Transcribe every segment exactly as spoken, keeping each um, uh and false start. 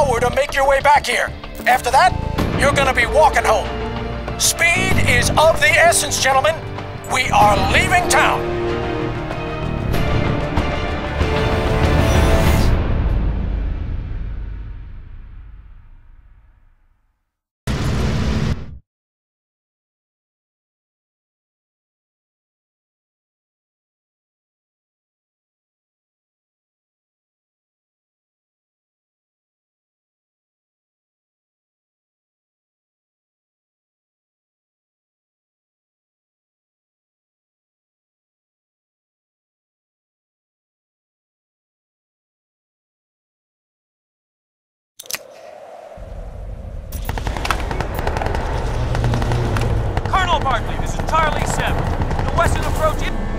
hour to make your way back here. After that, you're gonna be walking home. Speed is of the essence, gentlemen. We are leaving town. Barkley, this is Charlie seven. The western approach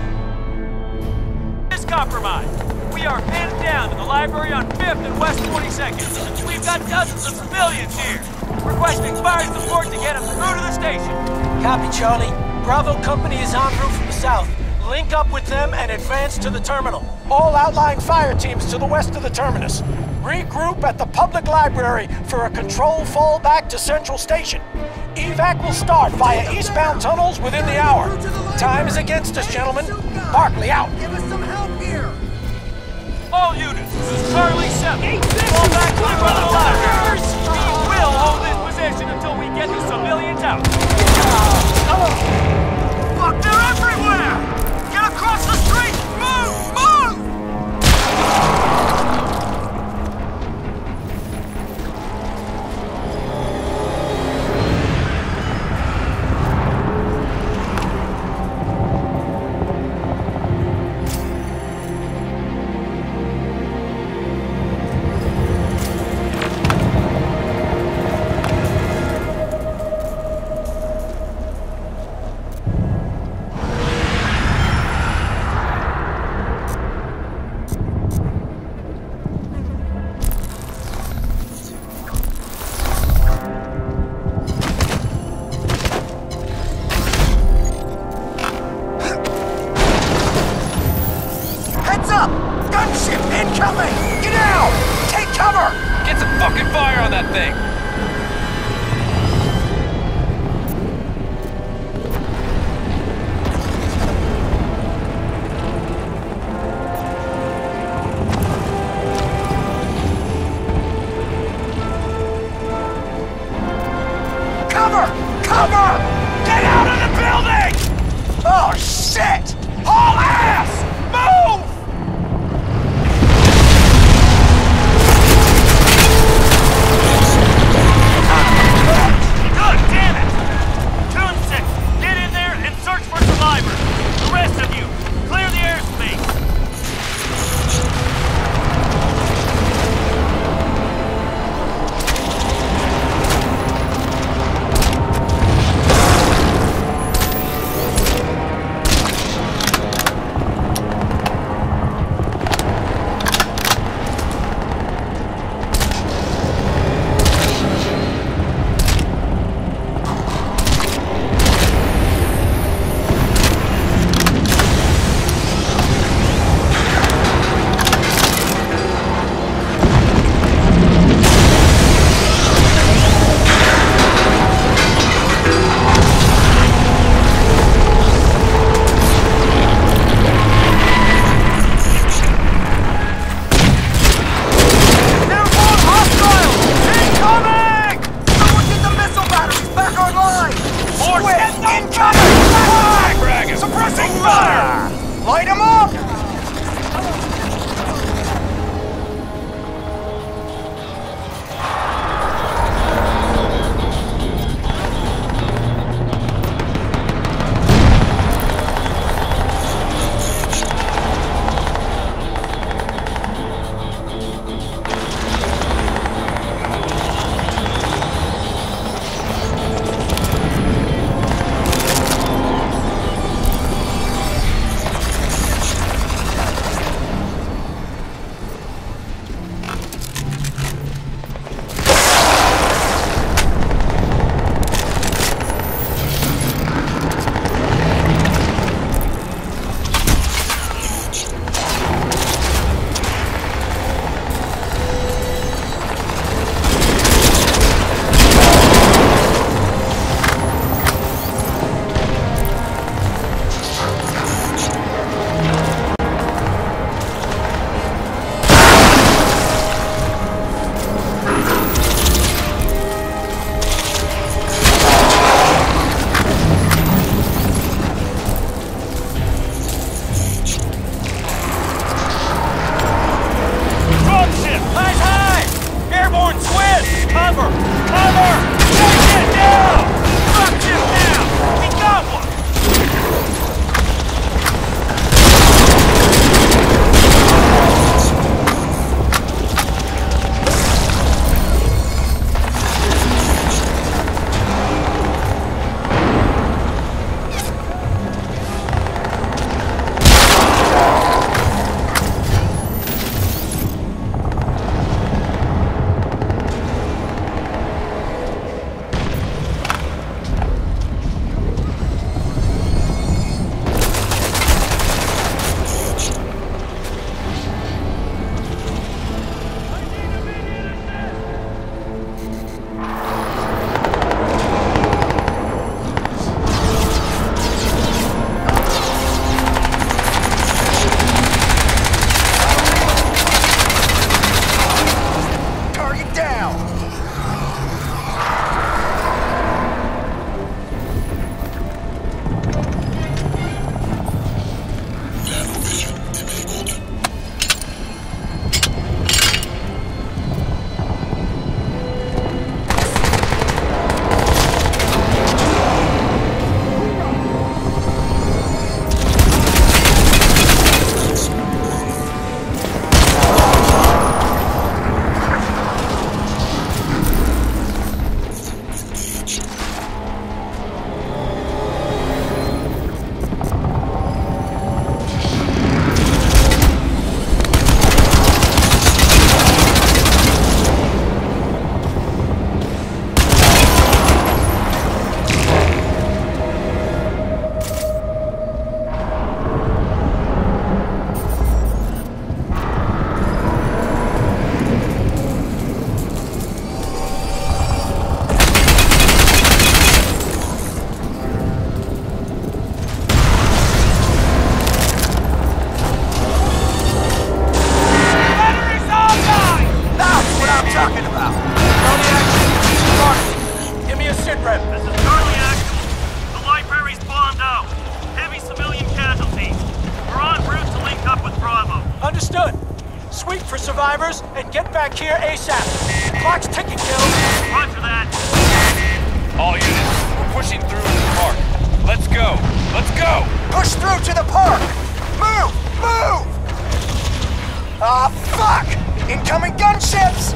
is compromised. We are pinned down in the library on fifth and West twenty-second. We've got dozens of civilians here. Requesting fire support to get them through to the station. Copy, Charlie. Bravo Company is en route from the south. Link up with them and advance to the terminal. All outlying fire teams to the west of the terminus. Regroup at the public library for a control fallback to Central Station. Evac will start via eastbound tunnels within the hour. Time is against us, gentlemen. Barkley out. Give us some help here. All units, this is Charlie seven. Fall back to the front of the library. We will hold this position until we get the civilians out. Fuck, they're everywhere! Get across the street! Move! Move! out. Tony Action, Barkley. Give me a sit rep. This is Charlie Actual. The library's bombed out. Heavy civilian casualties. We're en route to link up with Bravo. Understood. Sweep for survivors and get back here ASAP. Clock's ticking, Gil. Roger that. All units, we're pushing through into the park. Let's go! Let's go! Push through to the park! Move! Move! Ah, fuck! Incoming gunships!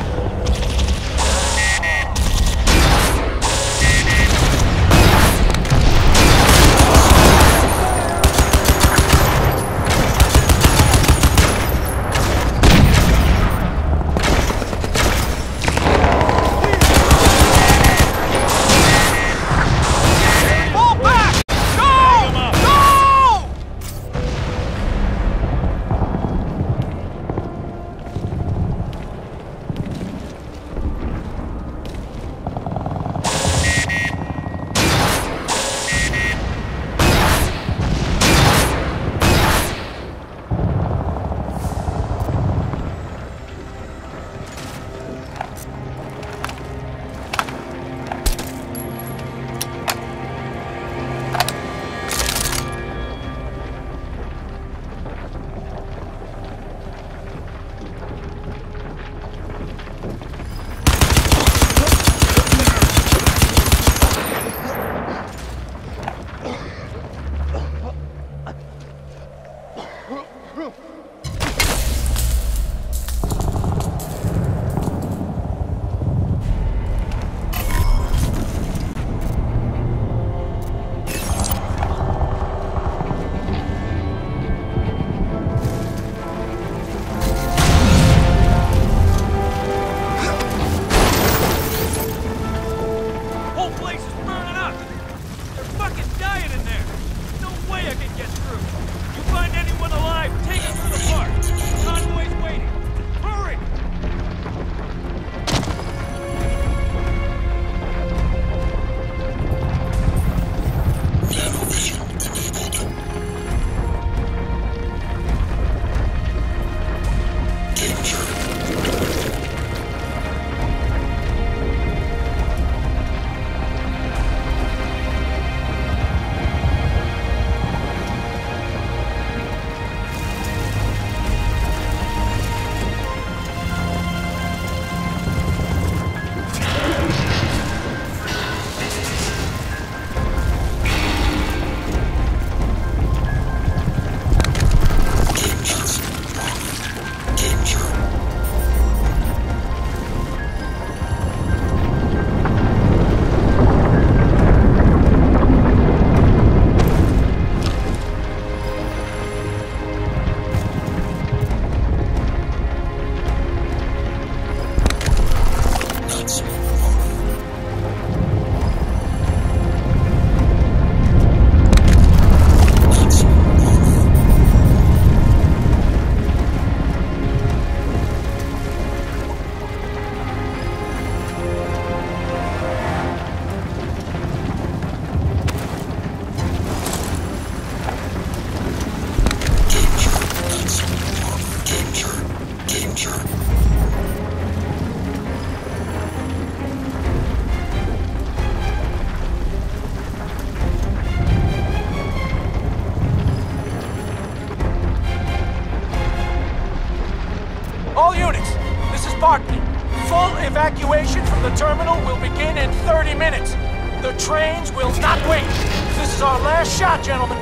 All units, this is Barkley. Full evacuation from the terminal will begin in thirty minutes. The trains will not wait. This is our last shot, gentlemen.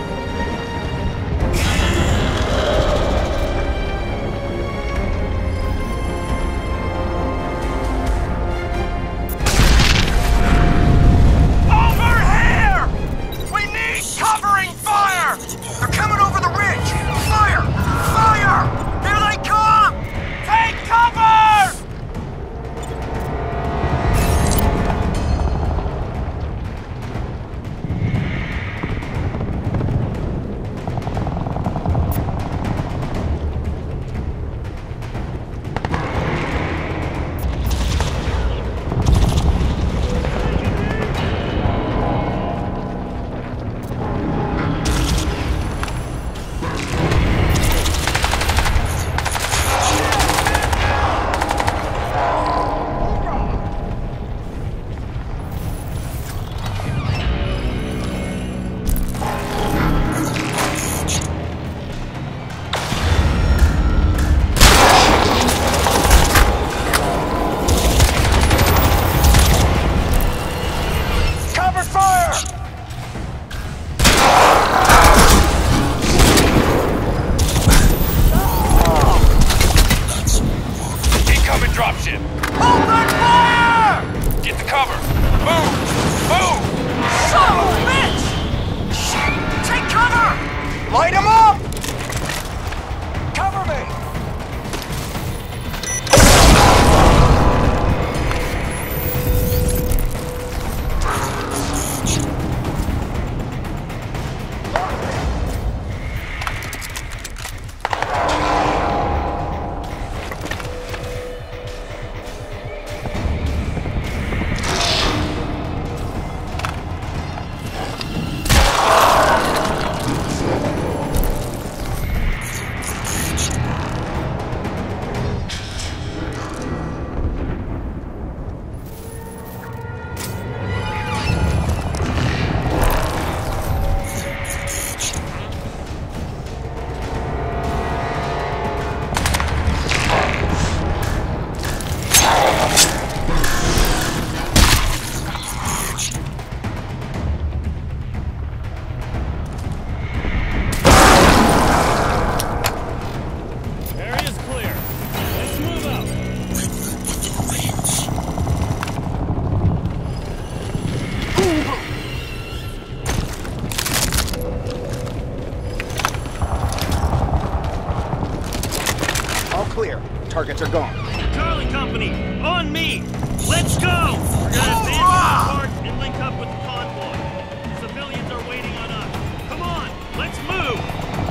Over here! We need covering fire! They're coming over the ridge! Fire! Fire! Here they come! Take cover! Targets are gone. Charlie Company, on me! Let's go! We're gonna advance the park and link up with the convoy. Civilians are waiting on us. Come on, let's move!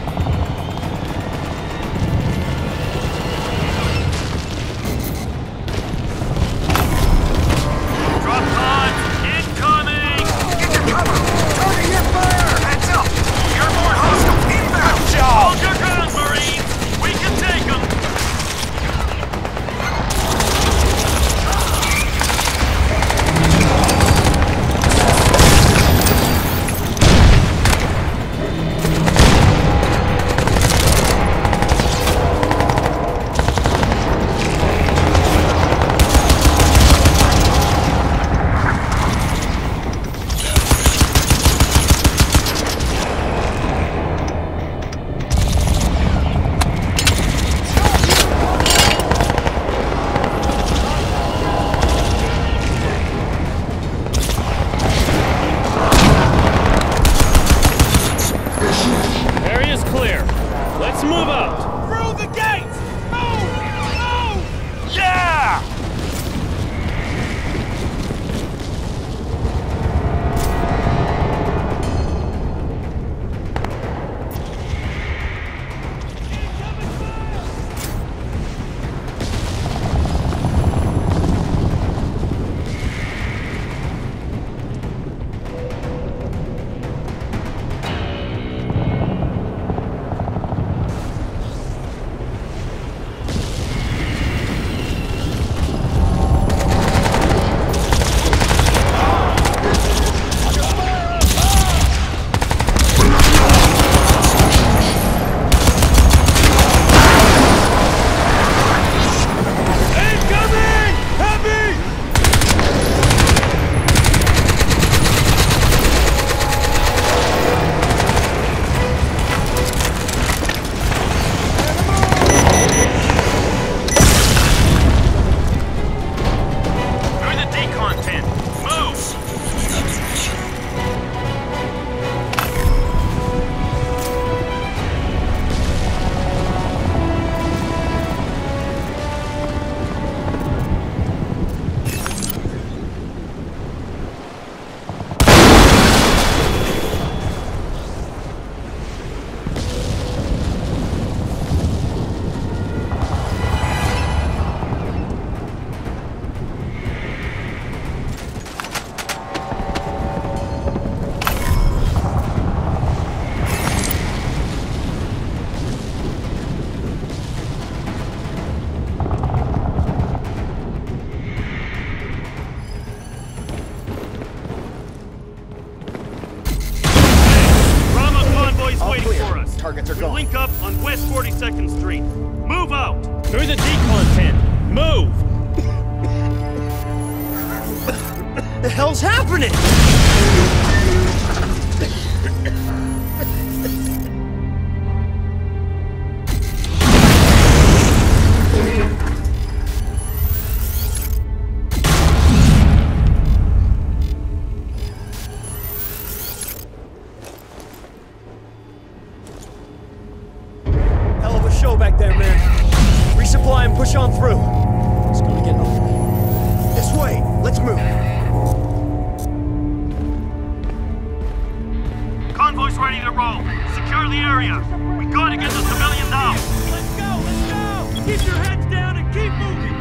Drop pods incoming! Get your cover! Target your fire! Heads up! Airborne hostile inbound! Good job! Hold your ground, Marines! We can take them! Targets are gone. Link up on West forty-second Street. Move out! Through the decon tent. Move! The hell's happening? Hell of a show back there, man. Resupply and push on through. It's gonna get ugly. This way. Let's move. Convoy's ready to roll. Secure the area. We gotta get the civilians out. Let's go! Let's go! Keep your heads down and keep moving!